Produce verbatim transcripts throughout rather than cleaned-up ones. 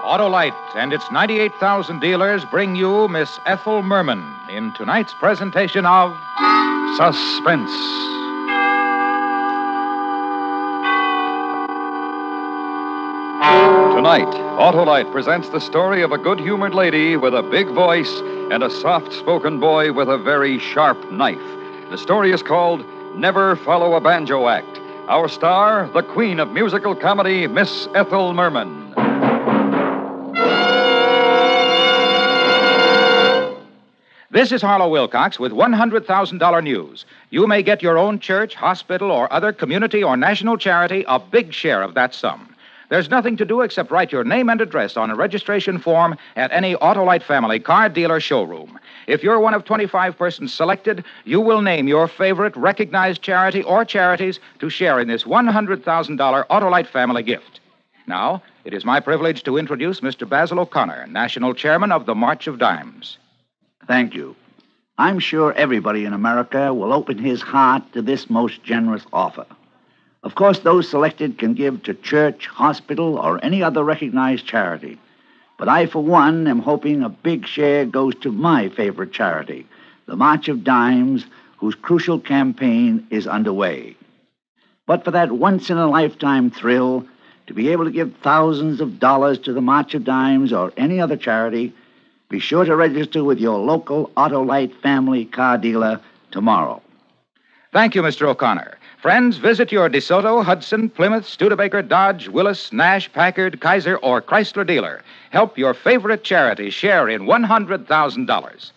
Autolite and its ninety-eight thousand dealers bring you Miss Ethel Merman in tonight's presentation of Suspense. Tonight, Autolite presents the story of a good-humored lady with a big voice and a soft-spoken boy with a very sharp knife. The story is called Never Follow a Banjo Act. Our star, the queen of musical comedy, Miss Ethel Merman. This is Harlow Wilcox with one hundred thousand dollars news. You may get your own church, hospital, or other community or national charity a big share of that sum. There's nothing to do except write your name and address on a registration form at any Autolite family car dealer showroom. If you're one of twenty-five persons selected, you will name your favorite recognized charity or charities to share in this one hundred thousand dollars Autolite family gift. Now, it is my privilege to introduce Mister Basil O'Connor, National Chairman of the March of Dimes. Thank you. I'm sure everybody in America will open his heart to this most generous offer. Of course, those selected can give to church, hospital, or any other recognized charity. But I, for one, am hoping a big share goes to my favorite charity, the March of Dimes, whose crucial campaign is underway. But for that once-in-a-lifetime thrill, to be able to give thousands of dollars to the March of Dimes or any other charity, be sure to register with your local Autolite family car dealer tomorrow. Thank you, Mister O'Connor. Friends, visit your DeSoto, Hudson, Plymouth, Studebaker, Dodge, Willis, Nash, Packard, Kaiser, or Chrysler dealer. Help your favorite charity share in one hundred thousand dollars.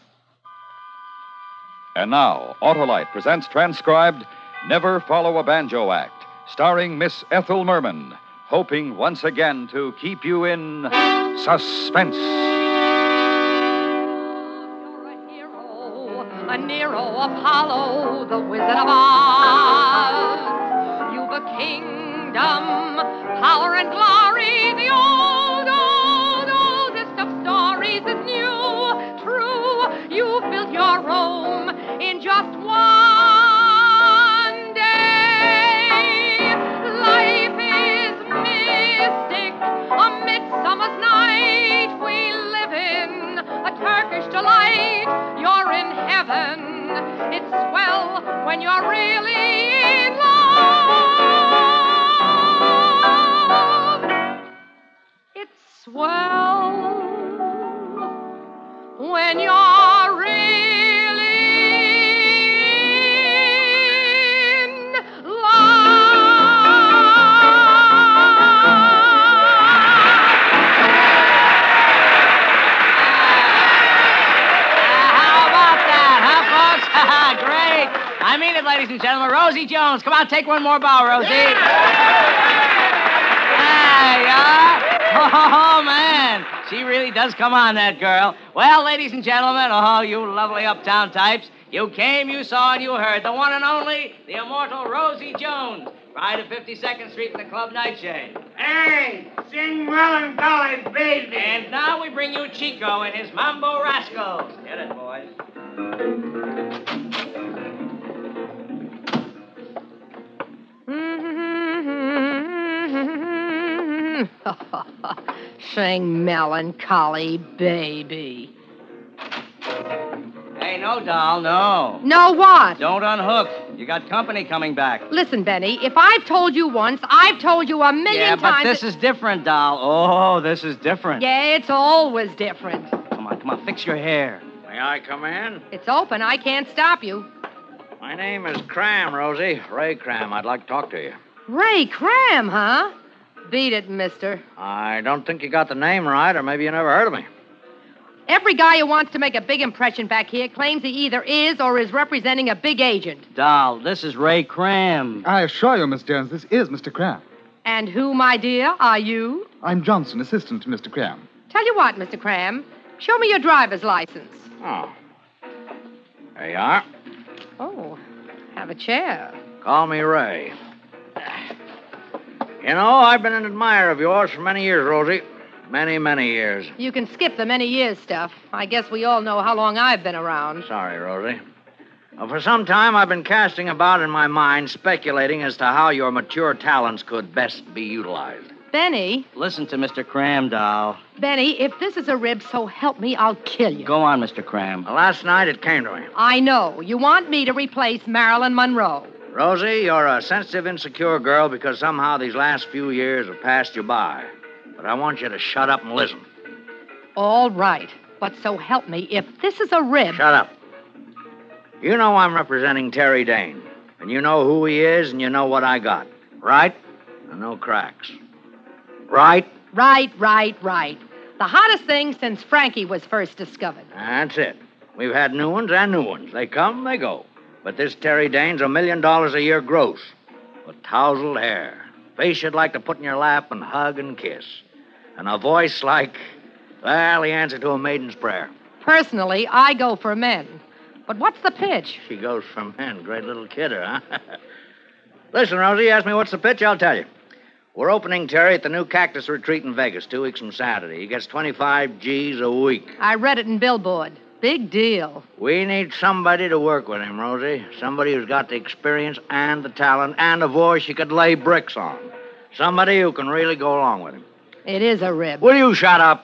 And now, Autolite presents transcribed Never Follow a Banjo Act, starring Miss Ethel Merman, hoping once again to keep you in suspense. A Nero, Apollo, the Wizard of Oz. You've a kingdom, power and glory. The old, old, oldest of stories is new, true. You've built your Rome in just one day. Life is mystic, a midsummer's night. We live in a Turkish delight. You're in heaven. It's swell when you're really in love. It's swell when you're really in love. Great. I mean it, ladies and gentlemen. Rosie Jones. Come on, take one more bow, Rosie. Yeah. There you are. Oh, man. She really does come on, that girl. Well, ladies and gentlemen, oh, you lovely uptown types. You came, you saw, and you heard. The one and only, the immortal Rosie Jones. Bride of fifty-second Street in the Club Nightshade. Hey, sing Melancholy Baby. And now we bring you Chico and his Mambo Rascals. Get it, boys. Sing Melancholy Baby. Hey, no, doll, no. No what? Don't unhook. You got company coming back. Listen, Benny, if I've told you once, I've told you a million yeah, times. Yeah, but this that... is different, doll. Oh, this is different. Yeah, it's always different. Come on, come on, fix your hair. May I come in? It's open. I can't stop you. My name is Cram, Rosie. Ray Cram. I'd like to talk to you. Ray Cram, huh? Beat it, mister. I don't think you got the name right, or maybe you never heard of me. Every guy who wants to make a big impression back here claims he either is or is representing a big agent. Doll, this is Ray Cram. I assure you, Miss Jones, this is Mister Cram. And who, my dear, are you? I'm Johnson, assistant to Mister Cram. Tell you what, Mister Cram, show me your driver's license. Oh. There you are. Oh, have a chair. Call me Ray. You know, I've been an admirer of yours for many years, Rosie. Many, many years. You can skip the many years stuff. I guess we all know how long I've been around. Sorry, Rosie. Well, for some time, I've been casting about in my mind, speculating as to how your mature talents could best be utilized. Benny, Listen to Mister Cram, doll. Benny, if this is a rib, so help me, I'll kill you. Go on, Mister Cram. Well, last night it came to me. I know. You want me to replace Marilyn Monroe. Rosie, you're a sensitive, insecure girl because somehow these last few years have passed you by. But I want you to shut up and listen. All right. But so help me, if this is a rib... Shut up. You know I'm representing Terry Dane. And you know who he is, and you know what I got. Right? And no cracks. Right? Right, right, right. The hottest thing since Frankie was first discovered. That's it. We've had new ones and new ones. They come, they go. But this Terry Dane's a million dollars a year gross. With tousled hair. Face you'd like to put in your lap and hug and kiss. And a voice like, well, the answer to a maiden's prayer. Personally, I go for men. But what's the pitch? She goes for men. Great little kidder, huh? Listen, Rosie, ask me what's the pitch, I'll tell you. We're opening Terry at the new Cactus Retreat in Vegas two weeks from Saturday. He gets twenty-five G's a week. I read it in Billboard. Big deal. We need somebody to work with him, Rosie. Somebody who's got the experience and the talent and a voice you could lay bricks on. Somebody who can really go along with him. It is a rib. Will you shut up?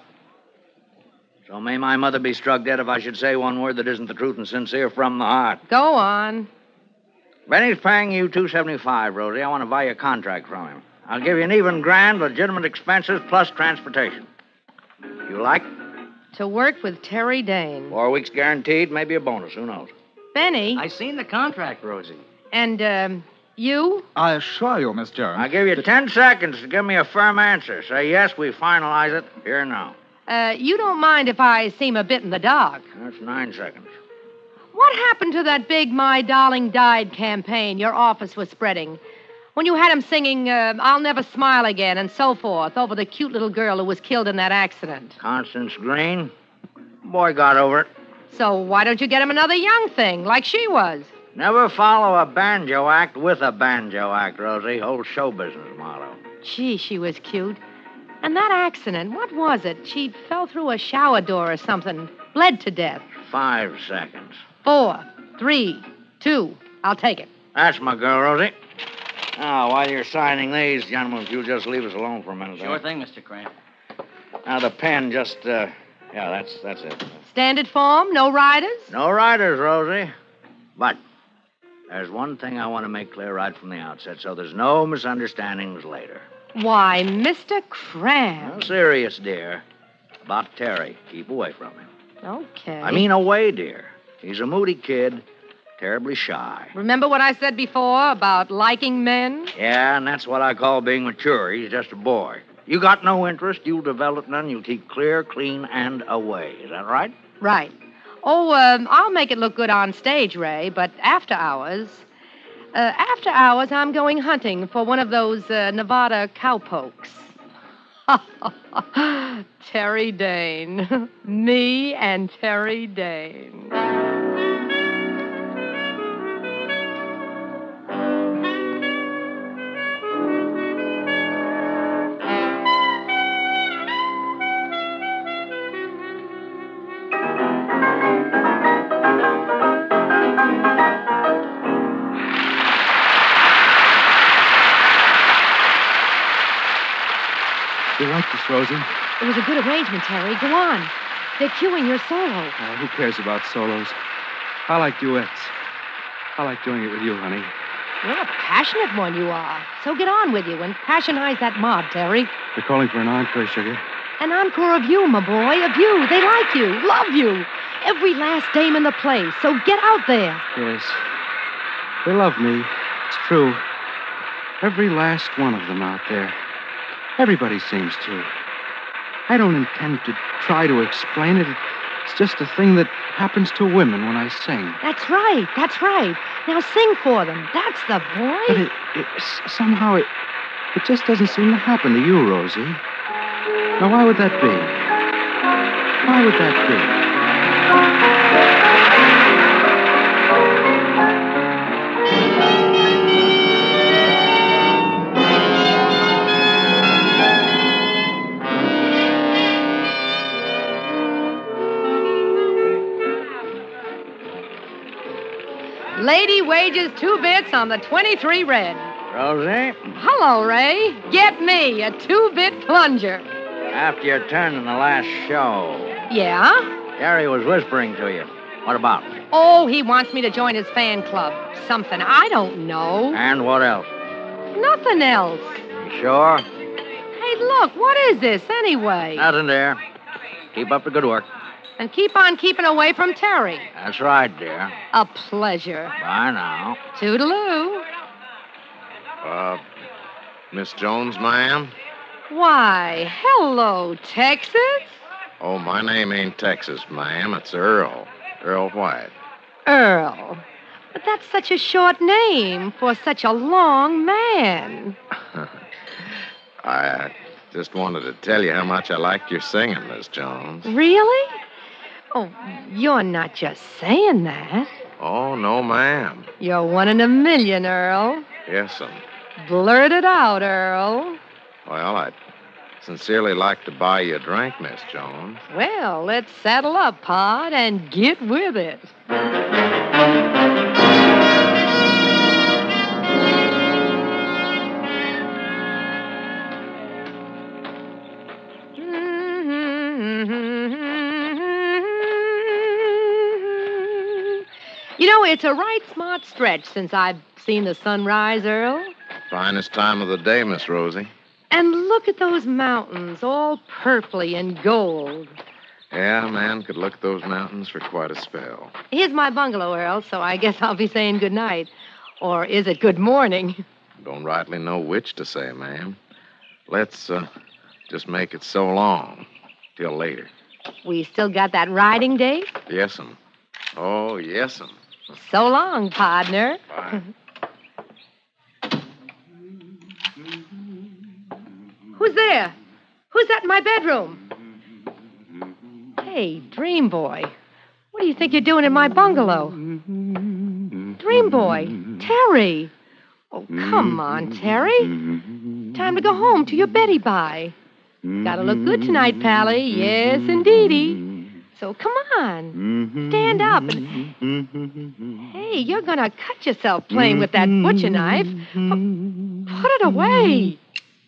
So may my mother be struck dead if I should say one word that isn't the truth and sincere from the heart. Go on. Benny's paying you two seventy-five, Rosie. I want to buy a contract from him. I'll give you an even grand, legitimate expenses plus transportation. You like? To work with Terry Dane. Four weeks guaranteed, maybe a bonus. Who knows? Benny. I seen the contract, Rosie. And, um, you? I assure you, Miss Jones. I give you ten seconds to give me a firm answer. Say yes, we finalize it here now. Uh, you don't mind if I seem a bit in the dark. That's nine seconds. What happened to that big My Darling Died campaign your office was spreading? When you had him singing, uh, I'll Never Smile Again and so forth over the cute little girl who was killed in that accident. Constance Green? Boy got over it. So why don't you get him another young thing, like she was? Never follow a banjo act with a banjo act, Rosie. Old show business motto. Gee, she was cute. And that accident, what was it? She fell through a shower door or something, bled to death. Five seconds. Four, three, two. I'll take it. That's my girl, Rosie. Now, while you're signing these, gentlemen, if you'll just leave us alone for a minute. Sure thing, Mister Cram. Now, the pen just, uh, yeah, that's that's it. Standard form, no riders? No riders, Rosie. But there's one thing I want to make clear right from the outset, so there's no misunderstandings later. Why, Mister Cram. No, serious, dear. About Terry. Keep away from him. Okay. I mean, away, dear. He's a moody kid, terribly shy. Remember what I said before about liking men? Yeah, and that's what I call being mature. He's just a boy. You got no interest, you'll develop none, you'll keep clear, clean, and away. Is that right? Right. Oh, um, I'll make it look good on stage, Ray, but after hours... Uh, after hours, I'm going hunting for one of those uh, Nevada cowpokes. Terry Dane. Me and Terry Dane. You like this, Rosie? It was a good arrangement, Terry. Go on. They're cueing your solo. Uh, who cares about solos? I like duets. I like doing it with you, honey. You're a passionate one, you are. So get on with you and passionize that mob, Terry. They're calling for an encore, Sugar. An encore of you, my boy, of you. They like you, love you. Every last dame in the place. So get out there. Yes. They love me. It's true. Every last one of them out there. Everybody seems to. I don't intend to try to explain it. It's just a thing that happens to women when I sing. That's right. That's right. Now sing for them. That's the boy. But it, it somehow it, it just doesn't seem to happen to you, Rosie. Now, why would that be? Why would that be? Lady wages two bits on the twenty-three red. Rosie, Hello, Ray. Get me a two-bit plunger. after your turn in the last show, Yeah? Gary was whispering to you. What about? Oh, he wants me to join his fan club. Something I don't know. And what else? Nothing else. You sure? Hey, look, what is this anyway? Nothing there. Keep up the good work. And keep on keeping away from Terry. That's right, dear. A pleasure. Bye now. Toodaloo. Uh, Miss Jones, ma'am? Why, hello, Texas. Oh, my name ain't Texas, ma'am. It's Earl. Earl White. Earl. But that's such a short name for such a long man. I uh, just wanted to tell you how much I liked your singing, Miss Jones. Really? Oh, you're not just saying that. Oh, no, ma'am. You're one in a million, Earl. Yes'm. Blurt it out, Earl. Well, I'd sincerely like to buy you a drink, Miss Jones. Well, let's saddle up, Pod, and get with it. You know, it's a right smart stretch since I've seen the sun rise, Earl. Finest time of the day, Miss Rosie. And look at those mountains, all purply and gold. Yeah, a man could look at those mountains for quite a spell. Here's my bungalow, Earl, so I guess I'll be saying good night. Or is it good morning? Don't rightly know which to say, ma'am. Let's uh, just make it so long. Till later. We still got that riding date? Yes'm. Oh, yes'm. So long, partner. Bye. Who's there? Who's that in my bedroom? Hey, Dream Boy. What do you think you're doing in my bungalow? Dream Boy, Terry. Oh, come on, Terry. Time to go home to your Betty Bye. Gotta look good tonight, Pally. Yes, indeedy. So come on. Stand up and... Hey, you're gonna cut yourself playing with that butcher knife. Put it away.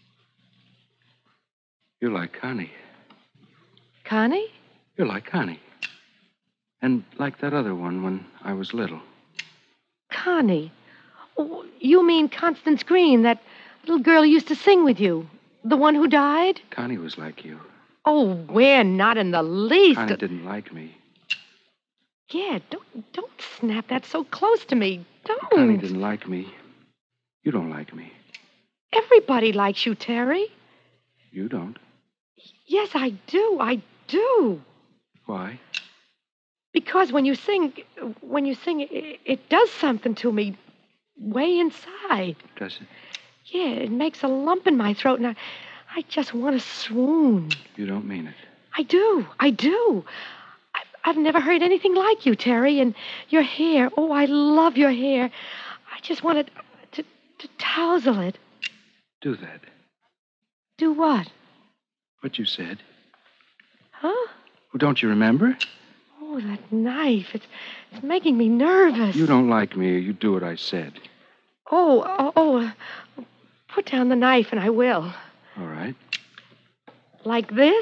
You're like Connie. Connie? You're like Connie. And like that other one when I was little. Connie? Oh, you mean Constance Green, that little girl who used to sing with you? The one who died? Connie was like you. Oh, we're not in the least. Connie didn't like me. Yeah, don't don't snap that so close to me. Don't. Connie didn't like me. You don't like me. Everybody likes you, Terry. You don't. Yes, I do. I do. Why? Because when you sing, when you sing, it, it does something to me way inside. Does it? Yeah, it makes a lump in my throat, and I, I just want to swoon. You don't mean it. I do. I do. I've, I've never heard anything like you, Terry, and your hair. Oh, I love your hair. I just wanted to, to tousle it. Do that. Do what? What you said. Huh? Well, don't you remember? Oh, that knife. It's, it's making me nervous. You don't like me, or you do what I said. Oh, oh, oh. uh, Put down the knife, and I will. All right. Like this?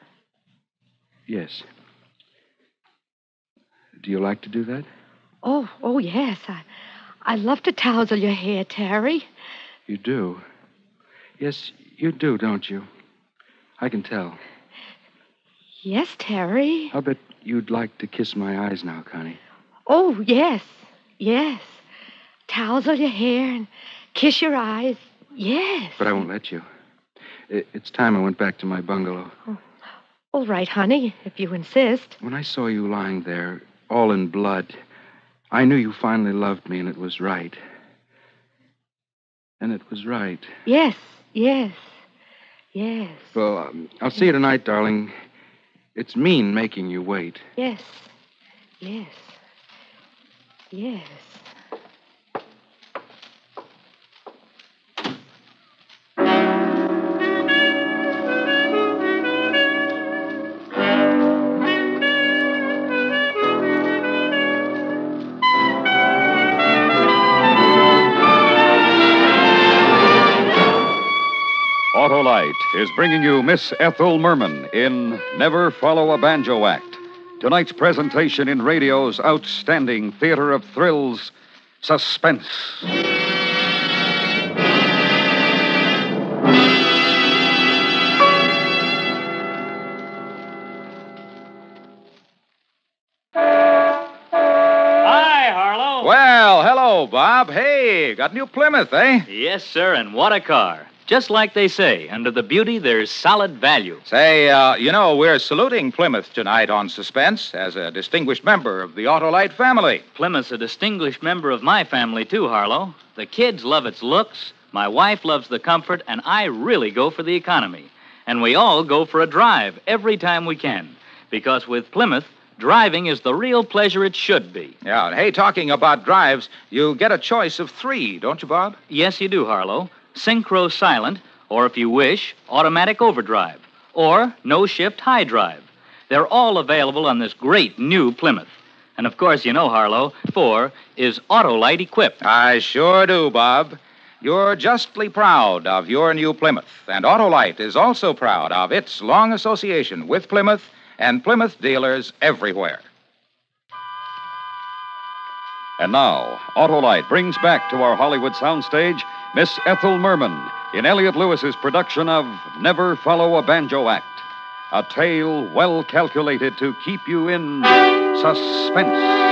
Yes. Do you like to do that? Oh, oh, yes. I, I love to tousle your hair, Terry. You do. Yes, you do, don't you? I can tell. Yes, Terry. I'll bet you'd like to kiss my eyes now, Connie. Oh, yes, yes. Tousle your hair and kiss your eyes. Yes. But I won't let you. I- It's time I went back to my bungalow. Oh, all right, honey, if you insist. When I saw you lying there, all in blood, I knew you finally loved me, and it was right. And it was right. Yes, yes, yes. Well, um, I'll see you tonight, darling. It's mean making you wait. Yes, yes, yes. Autolite is bringing you Miss Ethel Merman in Never Follow a Banjo Act. Tonight's presentation in radio's outstanding theater of thrills, Suspense. Hi, Harlow. Well, hello, Bob. Hey, got a new Plymouth, eh? Yes, sir, and what a car. Just like they say, under the beauty, there's solid value. Say, uh, you know, we're saluting Plymouth tonight on Suspense as a distinguished member of the Autolite family. Plymouth's a distinguished member of my family, too, Harlow. The kids love its looks, my wife loves the comfort, and I really go for the economy. And we all go for a drive every time we can. Because with Plymouth, driving is the real pleasure it should be. Yeah, and hey, talking about drives, you get a choice of three, don't you, Bob? Yes, you do, Harlow. Synchro silent, or if you wish, automatic overdrive, or no shift high drive. They're all available on this great new Plymouth. And of course, you know, Harlow, four is Autolite equipped. I sure do, Bob. You're justly proud of your new Plymouth, and Autolite is also proud of its long association with Plymouth and Plymouth dealers everywhere. And now, Autolite brings back to our Hollywood soundstage Miss Ethel Merman in Elliot Lewis's production of Never Follow a Banjo Act, a tale well calculated to keep you in suspense.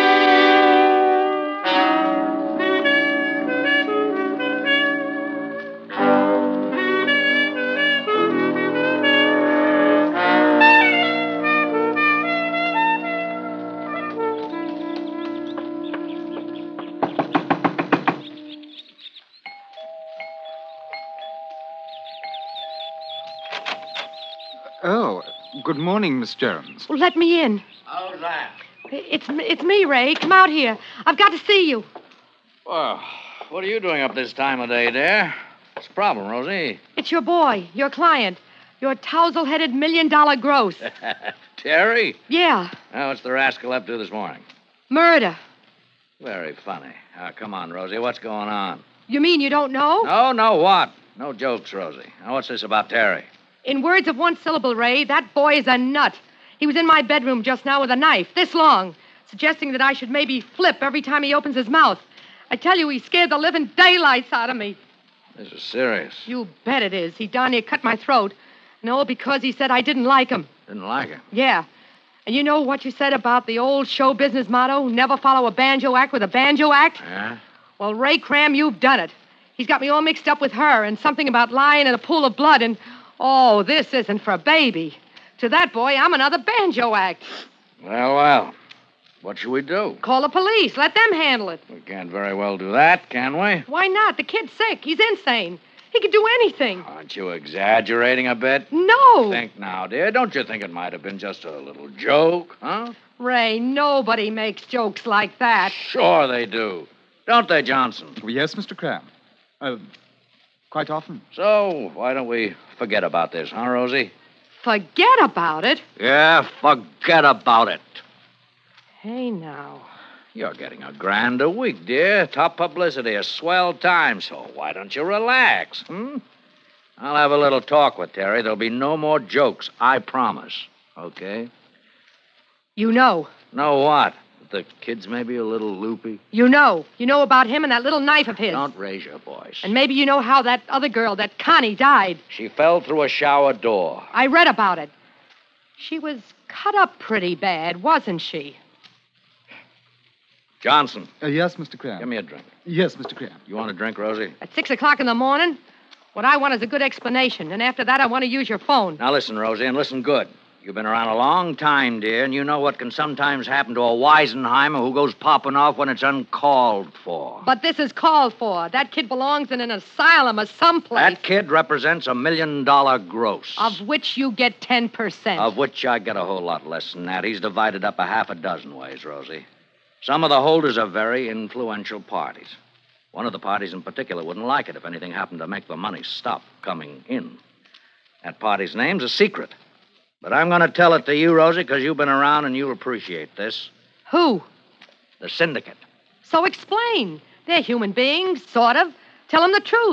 Oh, good morning, Miss Jones. Well, let me in. How's that? It's it's me, Ray. Come out here. I've got to see you. Well, what are you doing up this time of day, dear? What's the problem, Rosie? It's your boy, your client, your tousle-headed million-dollar gross. Terry? Yeah, Now, what's the rascal up to this morning? murder. Very funny. Uh, come on, Rosie. What's going on? You mean you don't know? No, no, what? No jokes, Rosie. Now, what's this about Terry? In words of one syllable, Ray, that boy is a nut. He was in my bedroom just now with a knife, this long, suggesting that I should maybe flip every time he opens his mouth. I tell you, he scared the living daylights out of me. This is serious. You bet it is. He darn near cut my throat. No, because he said I didn't like him. Didn't like it. Yeah. And you know what you said about the old show business motto, never follow a banjo act with a banjo act? Yeah? Well, Ray Cram, you've done it. He's got me all mixed up with her and something about lying in a pool of blood and, oh, this isn't for a baby. To that boy, I'm another banjo act. Well, well. What should we do? Call the police. Let them handle it. We can't very well do that, can we? Why not? The kid's sick. He's insane. He could do anything. Aren't you exaggerating a bit? No. Think now, dear. Don't you think it might have been just a little joke, huh? Ray, nobody makes jokes like that. Sure they do. Don't they, Johnson? Yes, Mister Cram. Uh, quite often. So, why don't we forget about this, huh, Rosie? Forget about it. Yeah, forget about it. Hey, now. You're getting a grand a week, dear. Top publicity, a swell time, so why don't you relax, hmm? I'll have a little talk with Terry. There'll be no more jokes, I promise. Okay? You know. Know what? The kid's maybe a little loopy. You know. You know about him and that little knife of his. Don't raise your voice. And maybe you know how that other girl, that Connie, died. She fell through a shower door. I read about it. She was cut up pretty bad, wasn't she? Johnson, Uh, yes, Mister Cram. give me a drink. Yes, Mister Cram. You want a drink, Rosie? At six o'clock in the morning? What I want is a good explanation. And after that, I want to use your phone. Now listen, Rosie, and listen good. You've been around a long time, dear, and you know what can sometimes happen to a Weisenheimer who goes popping off when it's uncalled for. But this is called for. That kid belongs in an asylum or someplace. That kid represents a million dollar gross. Of which you get ten percent. Of which I get a whole lot less than that. He's divided up a half a dozen ways, Rosie. Some of the holders are very influential parties. One of the parties in particular wouldn't like it if anything happened to make the money stop coming in. That party's name's a secret. But I'm going to tell it to you, Rosie, because you've been around and you'll appreciate this. Who? The syndicate. So explain. They're human beings, sort of. Tell them the truth.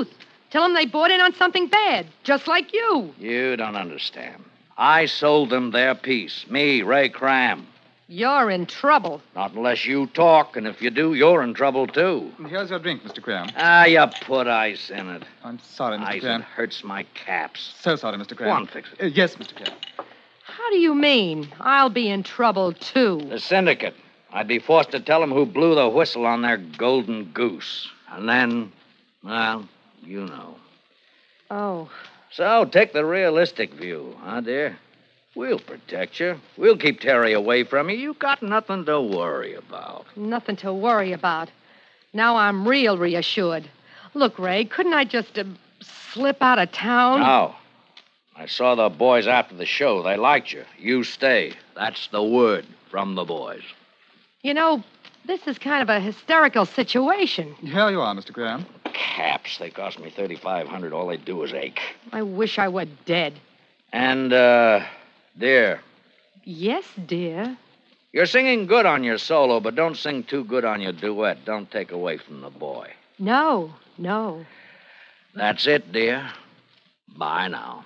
Tell them they bought in on something bad, just like you. You don't understand. I sold them their piece. Me, Ray Cram. You're in trouble. Not unless you talk, and if you do, you're in trouble, too. Here's your drink, Mister Cram. Ah, you put ice in it. I'm sorry, Mister Ice, Cram. it hurts my caps. So sorry, Mister Cram. Go on, fix it. Uh, yes, Mister Cram. How do you mean? I'll be in trouble, too. The syndicate. I'd be forced to tell them who blew the whistle on their golden goose. And then, well, you know. Oh. So take the realistic view, huh, dear? We'll protect you. We'll keep Terry away from you. You got nothing to worry about. Nothing to worry about. Now I'm real reassured. Look, Ray, couldn't I just uh, slip out of town? No. I saw the boys after the show. They liked you. You stay. That's the word from the boys. You know, this is kind of a hysterical situation. Here you are, Mister Cram. Caps. They cost me thirty-five hundred dollars. All they do is ache. I wish I were dead. And, uh, dear, Yes, dear. you're singing good on your solo, but don't sing too good on your duet. Don't take away from the boy. No, no. That's it, dear. Bye now.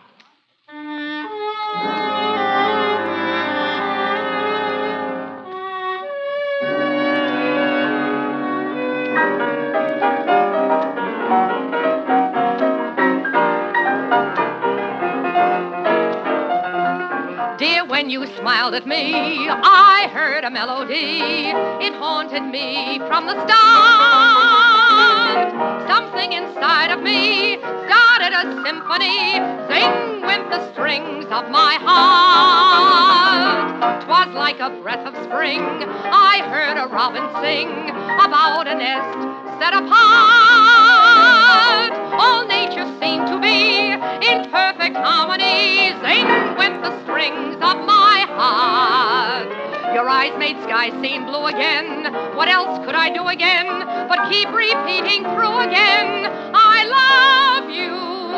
Dear, when you smiled at me, I heard a melody. It haunted me from the start. Something inside of me started a symphony. Sing went the strings of my heart. 'Twas like a breath of spring. I heard a robin sing about a nest set apart. All nature seemed to be in perfect harmony. Zing went the strings of my heart. Your eyes made skies seem blue again. What else could I do again but keep repeating through again? I love you,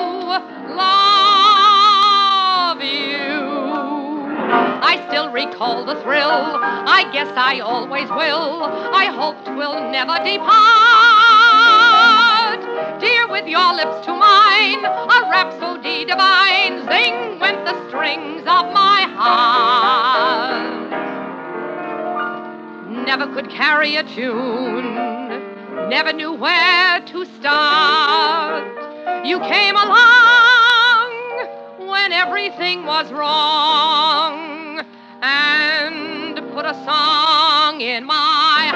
love you. I still recall the thrill. I guess I always will. I hope 'twill never depart. Dear, with your lips to mine, a rhapsody divine. Zing went the strings of my heart. Never could carry a tune, never knew where to start. You came along when everything was wrong and put a song in my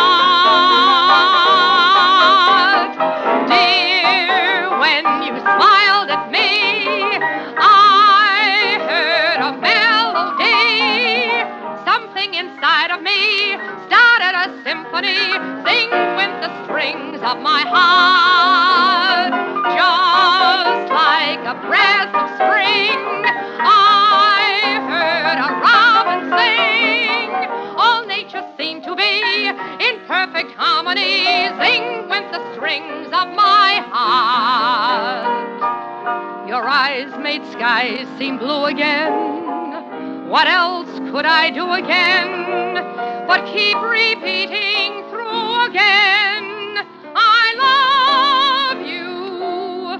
heart. Dear, when you smiled at me, I heard a melody. Something inside of me started a symphony. Sing went the strings of my heart. Just like a breath of spring, I heard a robin sing. All nature seemed to be in perfect harmony. Sing went the strings of my heart. Your eyes made skies seem blue again. What else could I do again but keep repeating through again? I love you,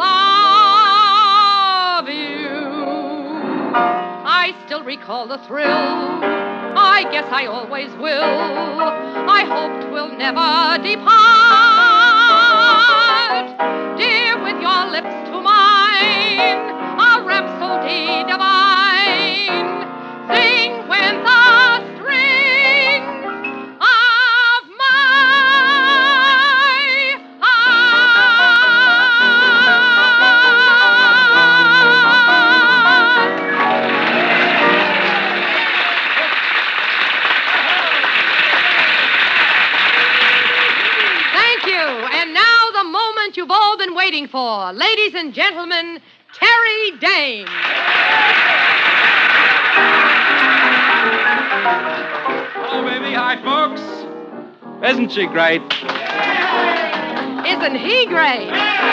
love you. I still recall the thrill. I guess I always will. I hope 'twill never depart. Dear, with your lips to mine, a rhapsody divine. Sing when the strings of my heart. Thank you. And now the moment you've all been waiting for. Ladies and gentlemen, Terry Dane. Hello, baby. Hi, folks. Isn't she great? Isn't he great?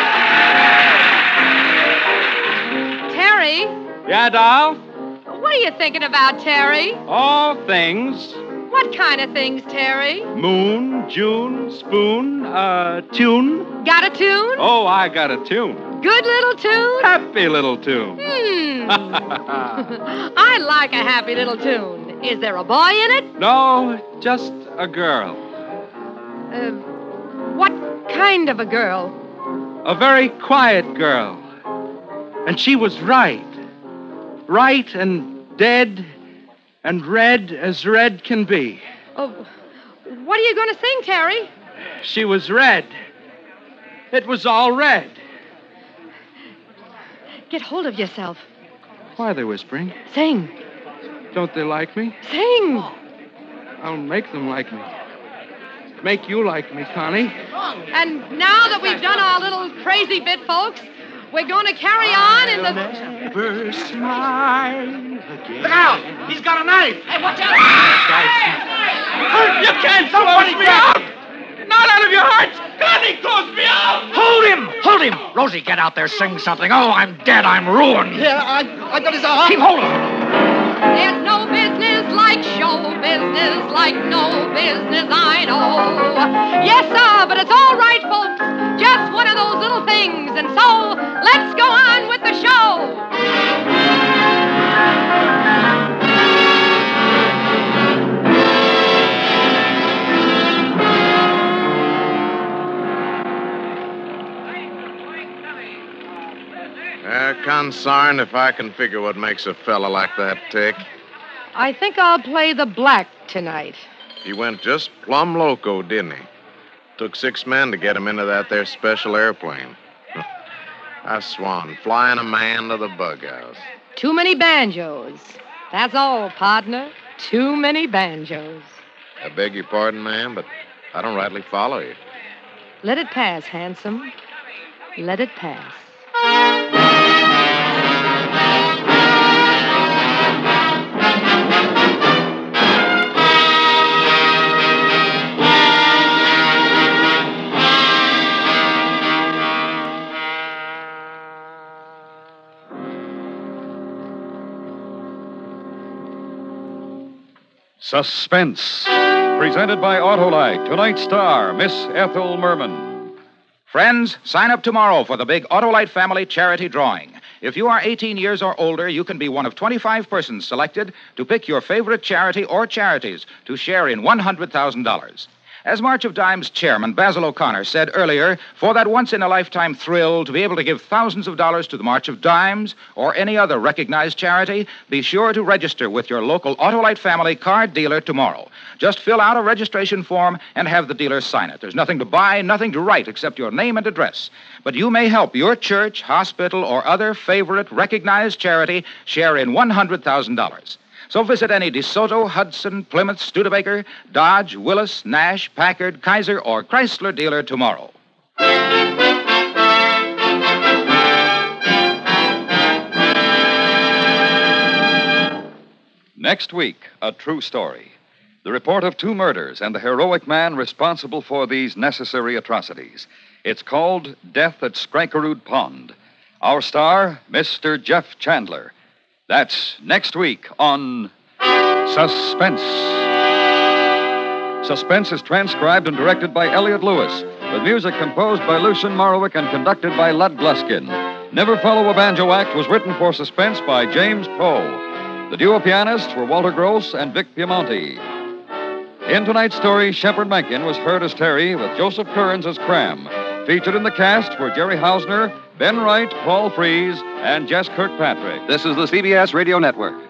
Terry, Yeah, doll? what are you thinking about, Terry? All things. What kind of things, Terry? Moon, June, spoon, Uh, tune? Got a tune? Oh, I got a tune. Good little tune? Happy little tune. Hmm. I like a happy little tune. Is there a boy in it? No, just a girl. Uh, what kind of a girl? A very quiet girl. And she was right. Right and dead and red as red can be. Oh, what are you going to sing, Terry? She was red. It was all red. Get hold of yourself. Why are they whispering? Sing. Don't they like me? Sing. I'll make them like me. Make you like me, Connie. And now that we've done our little crazy bit, folks, we're going to carry on in the... Never smile again. Look out! He's got a knife! Hey, watch out! You can't close me out! Not out of your hearts! Connie, close me out! Hold him! Hold him! Rosie, get out there, sing something. Oh, I'm dead. I'm ruined. Yeah, I, I got his arm. Keep holding. There's no business like show business, like no business I know. Yes, sir, but it's all right, folks. Just one of those little things. And so, let's go on with the show. Uh, concerned if I can figure what makes a fella like that tick. I think I'll play the black tonight. He went just plumb loco, didn't he? Took six men to get him into that there special airplane. I swan, flying a man to the bug house. Too many banjos. That's all, partner. Too many banjos. I beg your pardon, ma'am, but I don't rightly follow you. Let it pass, handsome. Let it pass. Suspense, presented by Autolite. Tonight's star, Miss Ethel Merman. Friends, sign up tomorrow for the big Autolite Family Charity Drawing. If you are eighteen years or older, you can be one of twenty-five persons selected to pick your favorite charity or charities to share in one hundred thousand dollars. As March of Dimes chairman Basil O'Connor said earlier, for that once-in-a-lifetime thrill to be able to give thousands of dollars to the March of Dimes or any other recognized charity, be sure to register with your local Autolite Family card dealer tomorrow. Just fill out a registration form and have the dealer sign it. There's nothing to buy, nothing to write except your name and address. But you may help your church, hospital, or other favorite recognized charity share in one hundred thousand dollars. So visit any DeSoto, Hudson, Plymouth, Studebaker, Dodge, Willis, Nash, Packard, Kaiser, or Chrysler dealer tomorrow. Next week, a true story. The report of two murders and the heroic man responsible for these necessary atrocities. It's called Death at Skrykerud Pond. Our star, Mister Jeff Chandler. That's next week on Suspense. Suspense is transcribed and directed by Elliott Lewis, with music composed by Lucien Morawick and conducted by Lud Gluskin. Never Follow a Banjo Act was written for Suspense by James Poe. The duo pianists were Walter Gross and Vic Piemonte. In tonight's story, Shepard Mencken was heard as Terry, with Joseph Kearns as Cram. Featured in the cast were Jerry Hausner, Ben Wright, Paul Frees, and Jess Kirkpatrick. This is the C B S Radio Network.